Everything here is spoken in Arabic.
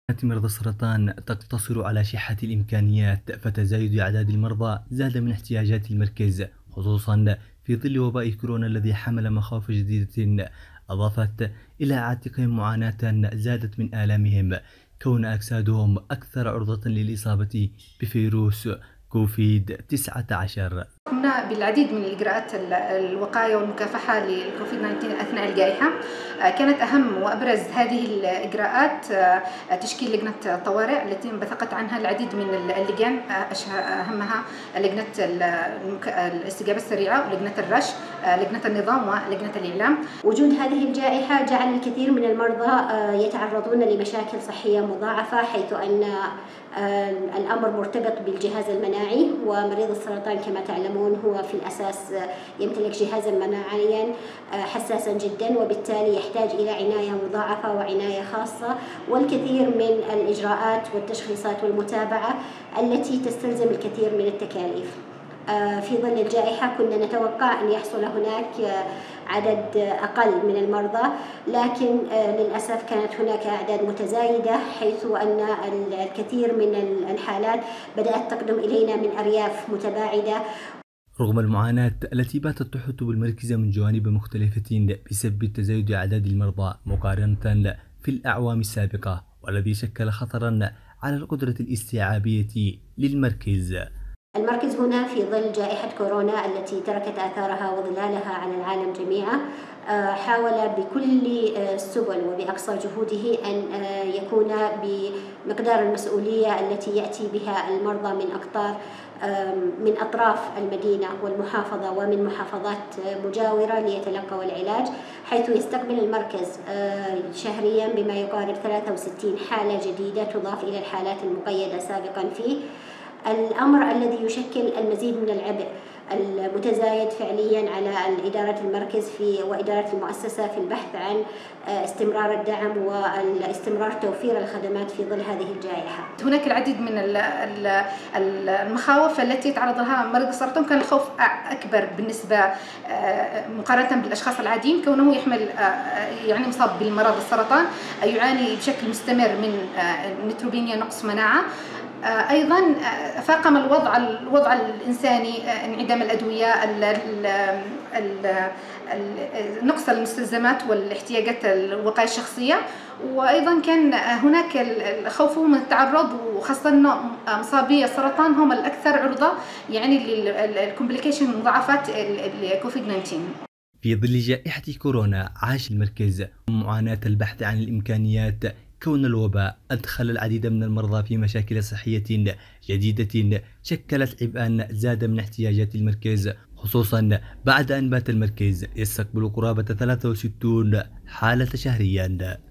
مرضى السرطان تقتصر على شحة الإمكانيات، فتزايد أعداد المرضى زاد من احتياجات المركز، خصوصا في ظل وباء كورونا الذي حمل مخاوف جديدة أضافت إلى عاتقهم معاناة زادت من آلامهم، كون أجسادهم أكثر عرضة للإصابة بفيروس كوفيد 19. قمنا بالعديد من الإجراءات الوقاية والمكافحة للكوفيد 19 أثناء الجائحة. كانت أهم وأبرز هذه الإجراءات تشكيل لجنة طوارئ التي انبثقت عنها العديد من اللجان، أهمها لجنة الاستجابة السريعة ولجنة الرش، لجنة النظام ولجنة الإعلام. وجود هذه الجائحة جعل الكثير من المرضى يتعرضون لمشاكل صحية مضاعفة، حيث أن الأمر مرتبط بالجهاز المناعي، ومريض السرطان كما تعلمون هو في الأساس يمتلك جهازا مناعيا حساسا جدا، وبالتالي يحتاج إلى عناية مضاعفة وعناية خاصة، والكثير من الإجراءات والتشخيصات والمتابعة التي تستلزم الكثير من التكاليف. في ظل الجائحة كنا نتوقع أن يحصل هناك عدد أقل من المرضى، لكن للأسف كانت هناك أعداد متزايدة، حيث أن الكثير من الحالات بدأت تقدم إلينا من أرياف متباعدة. رغم المعاناة التي باتت تحط بالمركز من جوانب مختلفة بسبب تزايد أعداد المرضى مقارنة في الأعوام السابقة، والذي شكل خطرا على القدرة الاستيعابية للمركز. المركز هنا في ظل جائحة كورونا التي تركت آثارها وظلالها على العالم جميعا حاول بكل السبل وبأقصى جهوده أن يكون بمقدار المسؤولية التي يأتي بها المرضى من أطراف المدينة والمحافظة ومن محافظات مجاورة ليتلقوا العلاج، حيث يستقبل المركز شهريا بما يقارب 63 حالة جديدة تضاف إلى الحالات المقيدة سابقا فيه. الأمر الذي يشكل المزيد من العبء المتزايد فعليا على إدارة المركز وإدارة المؤسسة في البحث عن استمرار الدعم واستمرار توفير الخدمات في ظل هذه الجائحة. هناك العديد من المخاوف التي يتعرض لها مريض السرطان. كان الخوف أكبر بالنسبة مقارنة بالأشخاص العاديين، كونه يحمل يعني مصاب بالمرض السرطان يعاني بشكل مستمر من نيتروبينيا، نقص مناعة. أيضا فاقم الوضع الإنساني انعدام الأدوية، نقص المستلزمات والاحتياجات الوقاية الشخصية، وأيضا كان هناك الخوف من التعرض، وخاصة أن مصابي السرطان هم الأكثر عرضة يعني للكومبليكيشن مضاعفات الكوفيد 19. في ظل جائحة كورونا عاش المركز معاناة البحث عن الإمكانيات، كون الوباء أدخل العديد من المرضى في مشاكل صحية جديدة شكلت عبئا زاد من احتياجات المركز، خصوصا بعد أن بات المركز يستقبل قرابة 63 حالة شهريا.